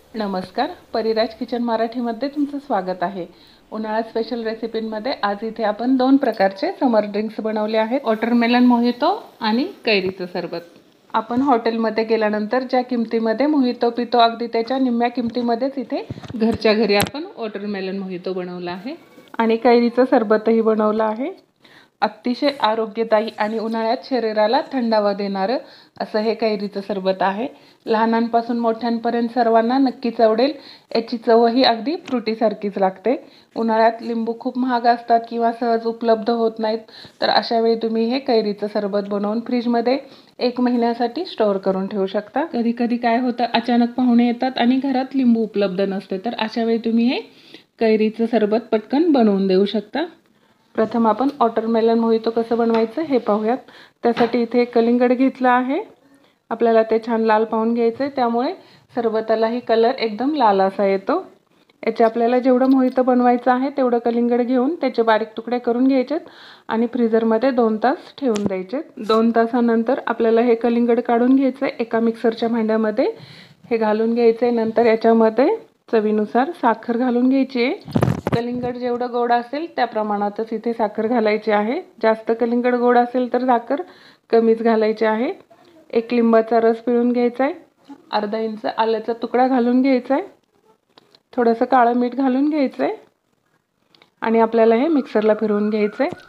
नमस्कार, परिराज किचन मराठीमध्ये तुमचं स्वागत आहे। उन्हाळा स्पेशल रेसिपींमध्ये आज इथे आपण दोन प्रकारचे समर ड्रिंक्स बनवले आहेत, वॉटरमेलन मोहितो आणि कैरीचं सरबत। आपण हॉटेलमध्ये गेल्यानंतर ज्या किमतीमध्ये मोहितो पितो अगदी त्याच्या निम्म्या किमतीमध्येच इथे घरच्या घरी आपण वॉटरमेलन मोहितो बनवला आहे आणि कैरीचं सरबतही बनवलं आहे। अतिशय आरोग्यदायी आणि उन्हाळ्यात शरीराला थंडावा देणारं असं हे कैरीचं सरबत आहे। लहानांपासून मोठ्यांपर्यंत सर्वांना नक्कीच आवडेल। याची चवही अगदी फ्रुटीसारखीच लागते। उन्हाळ्यात लिंबू खूप महाग असतात किंवा सहज उपलब्ध होत नाहीत, तर अशा वेळी तुम्ही हे कैरीचं सरबत बनवून फ्रीजमध्ये 1 महिन्यासाठी स्टोअर करून ठेवू शकता। कधी कधी काय होतं, अचानक पाहुणे येतात आणि घरात लिंबू उपलब्ध नसते, तर अशा वेळी तुम्ही हे कैरीचं सरबत पटकन बनवून देऊ शकता। प्रथम आपण वॉटरमेलन मोहितो कसं बनवायचं हे पाहूयात। त्यासाठी इथे कलिंगड घेतलं आहे। आपल्याला ते छान लाल पाहून घ्यायचं आहे, त्यामुळे सरबतालाही कलर एकदम लाल असा येतो। याचे आपल्याला जेवढं मोहितो बनवायचं आहे तेवढं कलिंगड घेऊन त्याचे बारीक तुकडे करून घ्यायचेत आणि फ्रीजरमध्ये 2 तास ठेवून द्यायचे। 2 तासानंतर आपल्याला हे कलिंगड काढून घ्यायचं आहे। एका मिक्सरच्या भांड्यामध्ये हे घालून घ्यायचं आहे। नंतर याच्यामध्ये चवीनुसार साखर घालून घ्यायची आहे। कलिंगड जेवढं गोड असेल त्या प्रमाणातच इथे साखर घालायची आहे। जास्त कलिंगड गोड असेल तर साखर कमीच घालायची आहे। 1 लिंबाचा रस पिळून घ्यायचा आहे। अर्धा इंच आल्याचा तुकडा घालून घ्यायचा आहे। थोडंसं काळं मीठ घालून घ्यायचं आहे आणि आपल्याला हे मिक्सरला फिरवून घ्यायचं आहे।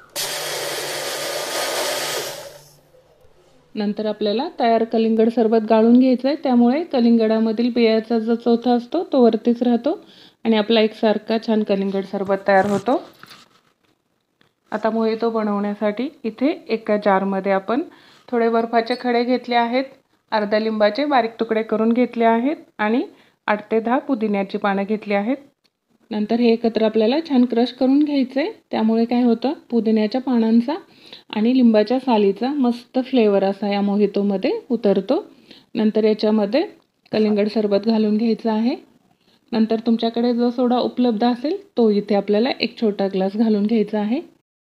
नंतर आपल्याला तयार कलिंगड सरबत गाळून घ्यायचं आहे, त्यामुळे कलिंगडामधील बियाचा जो चोथा असतो तो वरतीच राहतो आणि आपला एकसारखा छान कलिंगड सरबत तयार होतो। आता मोहितो बनवण्यासाठी इथे एका जारमध्ये आपण थोडे बर्फाचे खडे घेतले आहेत, अर्धा लिंबाचे बारीक तुकडे करून घेतले आहेत आणि 8 ते 10 पुदिन्याची पानं घेतली आहेत। नंतर हे एकत्र आपल्याला छान क्रश करून घ्यायचे। त्यामुळे काय होतं, पुदिन्याच्या पानांचा आणि लिंबाच्या सालीचा मस्त फ्लेवर असा या मोहितोमध्ये उतरतो। नंतर याच्यामध्ये कलिंगड सरबत घालून घ्यायचं आहे। नंतर तुमच्याकडे जो सोडा उपलब्ध असेल तो इथे आपल्याला 1 छोटा ग्लास घालून घ्यायचा आहे।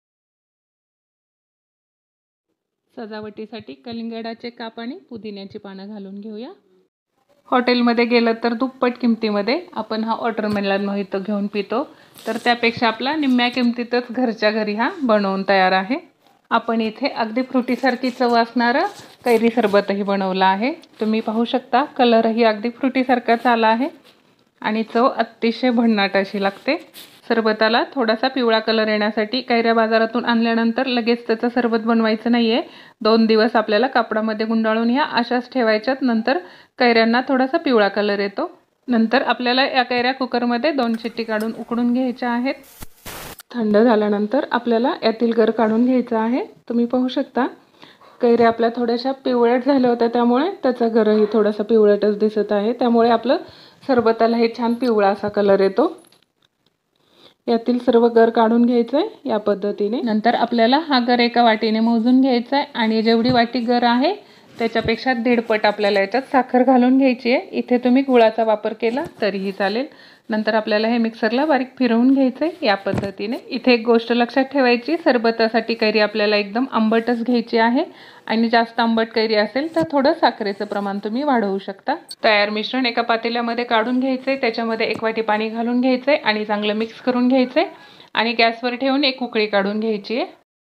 सजावटीसाठी कलिंगडाचे काप आणि पुदिन्याची पानं घालून घेऊया। हॉटेलमध्ये गेलं तर दुप्पट किमतीमध्ये आपण हा वॉटरमेलन मोहितो घेऊन पितो, तर त्यापेक्षा आपला निम्म्या किमतीतच घरच्या घरी हा बनवून तयार आहे। आपण इथे अगदी फ्रुटीसारखी चव असणारं कैरी सरबतही बनवलं आहे। तुम्ही पाहू शकता, कलरही अगदी फ्रुटीसारखाच आला आहे आणि चव अतिशय भन्नाट अशी लागते। सरबताला थोडासा पिवळा कलर येण्यासाठी कैऱ्या बाजारातून आणल्यानंतर लगेच त्याचं सरबत बनवायचं नाहीये। 2 दिवस आपल्याला कापडामध्ये गुंडाळून ह्या अशाच ठेवायच्यात। नंतर कैऱ्यांना थोडासा पिवळा कलर येतो। नंतर आपल्याला या कैऱ्या कुकरमध्ये 2 शिट्टी काढून उकडून घ्यायच्या आहेत। थंड झाल्यानंतर आपल्याला यातील गर काढून घ्यायचा आहे। तुम्ही पाहू शकता, कैऱ्या आपल्या थोड्याशा पिवळट झाल्या होत्या, त्यामुळे त्याचा गरही थोडासा पिवळटच दिसत आहे। त्यामुळे आपलं सरबताला हे छान पिवळा असा कलर येतो। यातील सर्व गर काढून घ्यायचं आहे या पद्धतीने। नंतर आपल्याला हा गर एका वाटीने मोजून घ्यायचा आहे आणि जेवढी वाटी गर आहे त्याच्यापेक्षा 1.5 पट आपल्याला याच्यात साखर घालून घ्यायची आहे। इथे तुम्ही गुळाचा वापर केला तरीही चालेल। नंतर आपल्याला हे मिक्सरला बारीक फिरवून घ्यायचं आहे या पद्धतीने। इथे एक गोष्ट लक्षात ठेवायची, सरबतासाठी कैरी आपल्याला एकदम आंबटच घ्यायची आहे आणि जास्त आंबट कैरी असेल तर थोडं साखरेचं प्रमाण तुम्ही वाढवू शकता। तयार मिश्रण एका पातेल्यामध्ये काढून घ्यायचंय, त्याच्यामध्ये 1 वाटी पाणी घालून घ्यायचंय आणि चांगलं मिक्स करून घ्यायचंय आणि गॅसवर ठेवून 1 उकळी काढून घ्यायची आहे।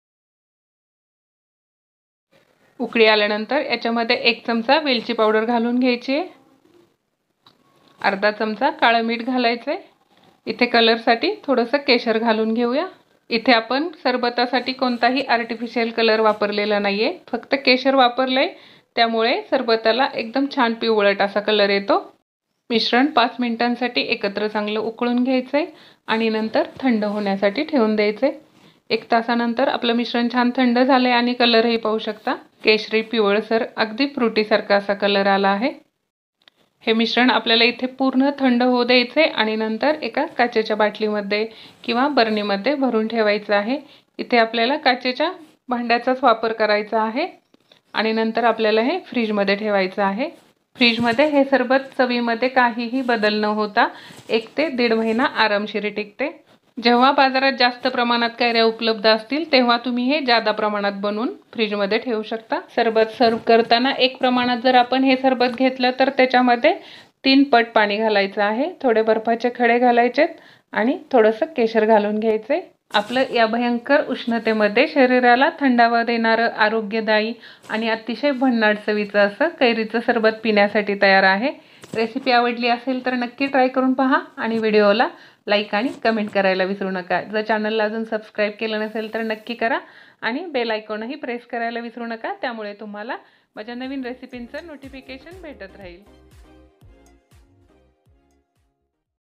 उकळी आल्यानंतर याच्यामध्ये 1 चमचा वेलची पावडर घालून घ्यायची आहे, अर्धा चमचा काळं मीठ घालायचंय। इथे कलरसाठी थोडंसं केशर घालून घेऊया। इथे आपण सरबतासाठी कोणताही आर्टिफिशियल कलर वापरलेला नाहीये, फक्त केशर वापरलंय, त्यामुळे सरबताला एकदम छान पिवळट असा कलर येतो। मिश्रण 5 मिनिटांसाठी एकत्र चांगलं उकळून घ्यायचंय आणि नंतर थंड होण्यासाठी ठेवून द्यायचंय। 1 तासानंतर आपलं मिश्रण छान थंड झालंय आणि कलरही पाहू शकता, केशरी पिवळसर अगदी फ्रुटीसारखा असा कलर आला आहे। हे मिश्रण आपल्याला इथे पूर्ण थंड होऊ द्यायचे आणि नंतर एका काचेच्या बाटलीमध्ये किंवा बरणीमध्ये भरून ठेवायचं आहे। इथे आपल्याला काचेच्या भांड्याचाच वापर करायचा आहे आणि नंतर आपल्याला हे फ्रीजमध्ये ठेवायचं आहे। फ्रीजमध्ये हे सरबत चवीमध्ये काहीही बदल न होता 1 ते 1.5 महिना आरामशीर टिकते। जेव्हा बाजारात जास्त प्रमाणात कैऱ्या उपलब्ध असतील तेव्हा तुम्ही हे जादा प्रमाणात बनवून फ्रीजमध्ये ठेवू शकता। सरबत सर्व करताना 1 प्रमाणात जर आपण हे सरबत घेतलं तर त्याच्यामध्ये 3 पट पाणी घालायचं आहे, थोडे बर्फाचे खडे घालायचेत आणि थोडंसं केशर घालून घ्यायचे। आपलं या भयंकर उष्णतेमध्ये शरीराला थंडावा देणारं, आरोग्यदायी आणि अतिशय भन्नाट चवीचं असं कैरीचं सरबत पिण्यासाठी तयार आहे। रेसिपी आवडली असेल तर नक्की ट्राय करून पहा आणि व्हिडिओला लाईक आणि कमेंट करायला विसरू नका। जर चॅनलला अजून सबस्क्राईब केलं नसेल तर नक्की करा आणि बेल आयकॉनही प्रेस करायला विसरू नका, त्यामुळे तुम्हाला माझ्या नवीन रेसिपींचं नोटिफिकेशन भेटत राहील।